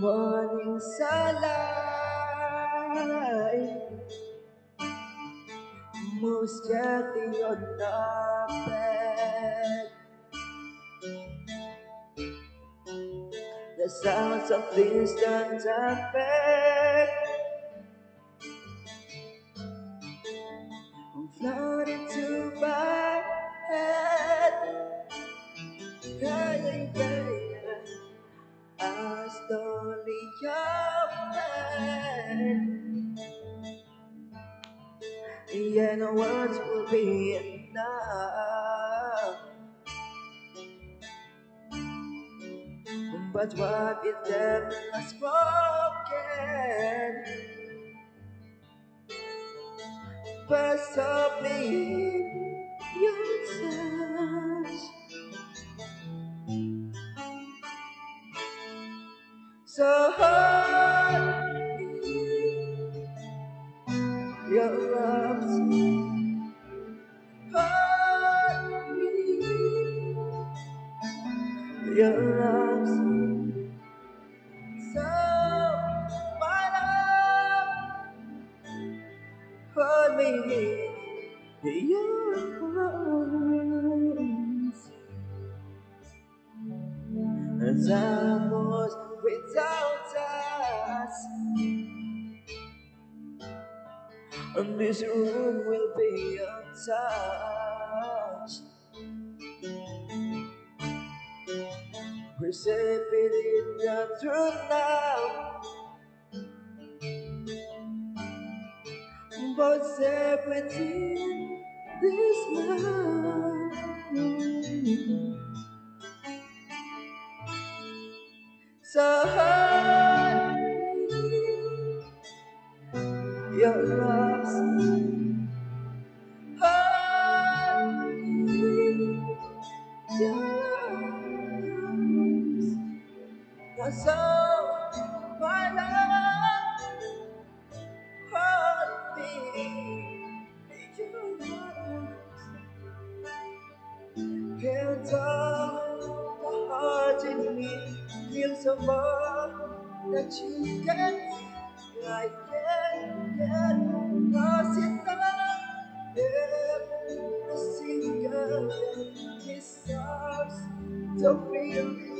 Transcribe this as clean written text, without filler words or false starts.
Morning sunlight moves gently on the bed. The sounds of distant traffic float into my head. Crying, crying, I slowly open. Yeah, no words will be enough. But what if them are spoken? But softly your touch, so hard your arms, hold me, your arms, so my love, hold me, your arms. As I was without us, and this room will be untouched. We're safe within the truth now, but safe within this love. So hold your arms, hold your arms. That's all my love, hold me, your arms. Can't tell the heart in me feels so more that you get. I can't get lost in love. Every single day, this starts to feel